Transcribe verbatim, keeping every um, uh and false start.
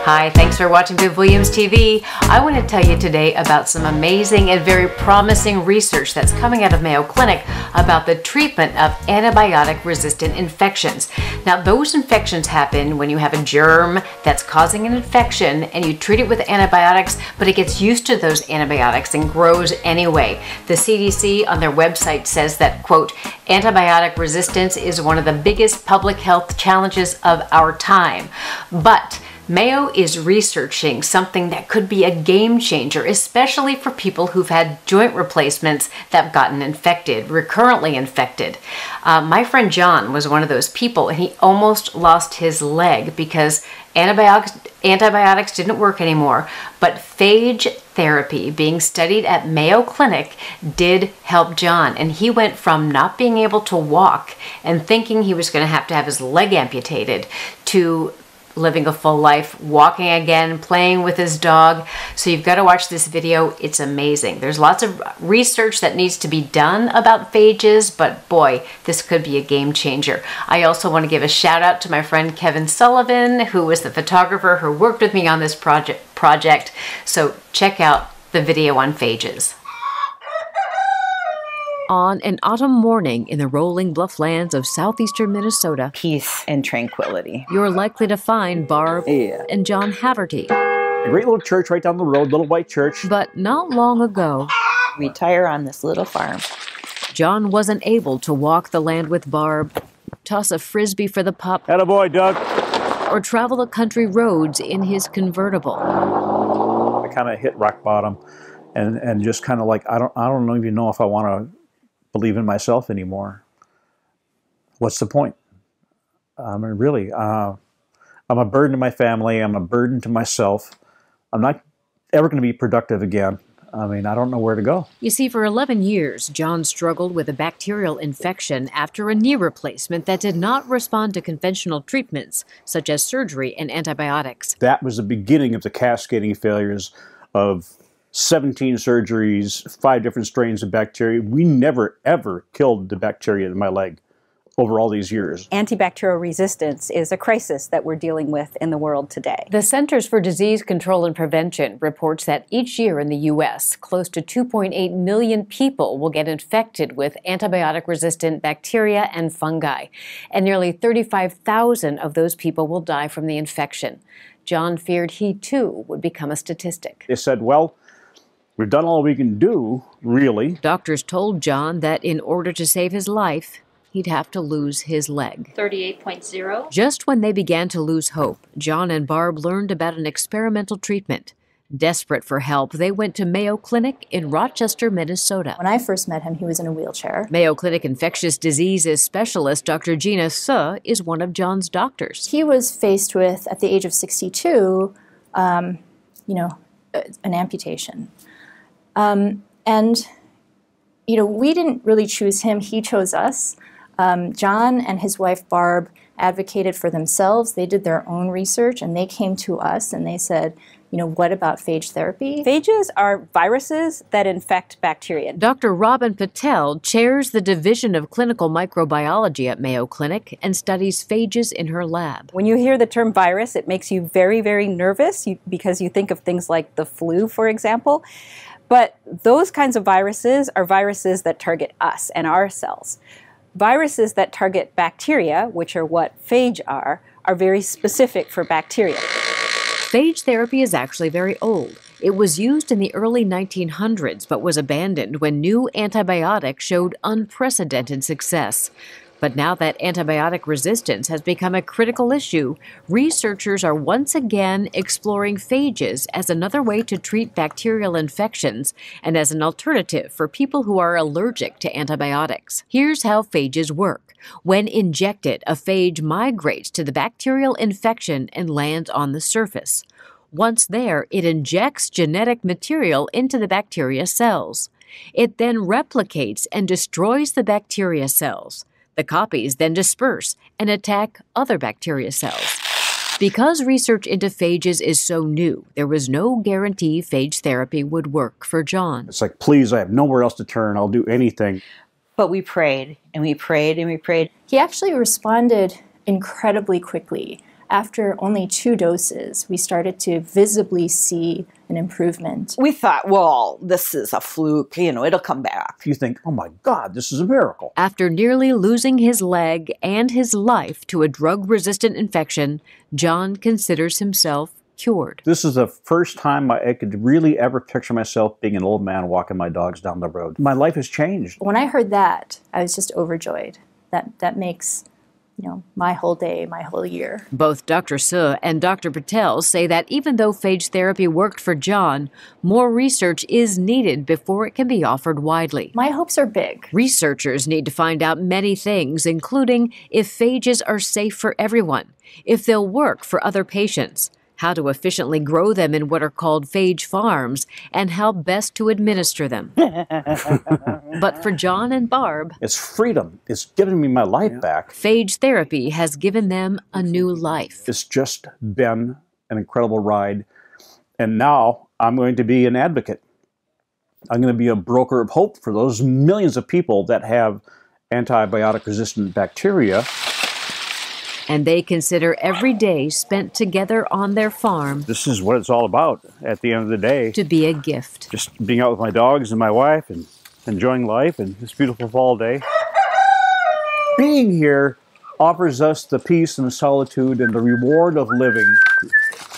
Hi, thanks for watching Viv Williams T V. I want to tell you today about some amazing and very promising research that's coming out of Mayo Clinic about the treatment of antibiotic-resistant infections. Now, those infections happen when you have a germ that's causing an infection and you treat it with antibiotics, but it gets used to those antibiotics and grows anyway. The C D C on their website says that, quote, antibiotic resistance is one of the biggest public health challenges of our time. But Mayo is researching something that could be a game changer, especially for people who've had joint replacements that have gotten infected, recurrently infected. Uh, my friend John was one of those people, and he almost lost his leg because antibiotics, antibiotics didn't work anymore. But phage therapy being studied at Mayo Clinic did help John, and he went from not being able to walk and thinking he was going to have to have his leg amputated to living a full life, walking again, playing with his dog. So you've got to watch this video. It's amazing. There's lots of research that needs to be done about phages, but boy, this could be a game changer. I also want to give a shout out to my friend Kevin Sullivan, who was the photographer who worked with me on this project. project. So check out the video on phages. On an autumn morning in the rolling blufflands of southeastern Minnesota, peace and tranquility, you're likely to find Barb yeah. and John Haverty. A great little church right down the road, little white church. But not long ago, retire on this little farm. John wasn't able to walk the land with Barb, toss a frisbee for the pup, Attaboy, Doug, or travel the country roads in his convertible. I kind of hit rock bottom, and and just kind of like I don't I don't even know if I want to believe in myself anymore. What's the point? I mean, really, uh, I'm a burden to my family. I'm a burden to myself. I'm not ever going to be productive again. I mean, I don't know where to go. You see, for eleven years, John struggled with a bacterial infection after a knee replacement that did not respond to conventional treatments, such as surgery and antibiotics. That was the beginning of the cascading failures of seventeen surgeries, five different strains of bacteria. We never, ever killed the bacteria in my leg over all these years. Antibacterial resistance is a crisis that we're dealing with in the world today. The Centers for Disease Control and Prevention reports that each year in the U S, close to two point eight million people will get infected with antibiotic-resistant bacteria and fungi, and nearly thirty-five thousand of those people will die from the infection. John feared he, too, would become a statistic. They said, well, we've done all we can do, really. Doctors told John that in order to save his life, he'd have to lose his leg. thirty-eight point zero. Just when they began to lose hope, John and Barb learned about an experimental treatment. Desperate for help, they went to Mayo Clinic in Rochester, Minnesota. When I first met him, he was in a wheelchair. Mayo Clinic infectious diseases specialist Doctor Gina Suh is one of John's doctors. He was faced with, at the age of sixty-two, um, you know, an amputation. Um, and, you know, we didn't really choose him, he chose us. Um, John and his wife Barb advocated for themselves. They did their own research and they came to us and they said, you know, what about phage therapy? Phages are viruses that infect bacteria. Doctor Robin Patel chairs the Division of Clinical Microbiology at Mayo Clinic and studies phages in her lab. When you hear the term virus, it makes you very, very nervous you, because you think of things like the flu, for example. But those kinds of viruses are viruses that target us and our cells. Viruses that target bacteria, which are what phage are, are very specific for bacteria. Phage therapy is actually very old. It was used in the early nineteen hundreds, but was abandoned when new antibiotics showed unprecedented success. But now that antibiotic resistance has become a critical issue, researchers are once again exploring phages as another way to treat bacterial infections and as an alternative for people who are allergic to antibiotics. Here's how phages work. When injected, a phage migrates to the bacterial infection and lands on the surface. Once there, it injects genetic material into the bacteria cells. It then replicates and destroys the bacteria cells. The copies then disperse and attack other bacteria cells. Because research into phages is so new, there was no guarantee phage therapy would work for John. It's like, please, I have nowhere else to turn. I'll do anything. But we prayed, and we prayed, and we prayed. He actually responded incredibly quickly. after only two doses, we started to visibly see an improvement. We thought, well, this is a fluke, you know, it'll come back. You think, oh my God, this is a miracle. After nearly losing his leg and his life to a drug-resistant infection, John considers himself cured. This is the first time I could really ever picture myself being an old man walking my dogs down the road. My life has changed. When I heard that, I was just overjoyed. That, that makes, you know, my whole day, my whole year. Both Doctor Suh and Doctor Patel say that even though phage therapy worked for John, more research is needed before it can be offered widely. My hopes are big. Researchers need to find out many things, including if phages are safe for everyone, if they'll work for other patients, how to efficiently grow them in what are called phage farms, and how best to administer them. But for John and Barb, it's freedom. It's giving me my life yeah. back. Phage therapy has given them a new life. It's just been an incredible ride. And now I'm going to be an advocate. I'm going to be a broker of hope for those millions of people that have antibiotic-resistant bacteria. And they consider every day spent together on their farm. This is what it's all about at the end of the day. To be a gift. Just being out with my dogs and my wife and enjoying life and this beautiful fall day. Being here offers us the peace and the solitude and the reward of living.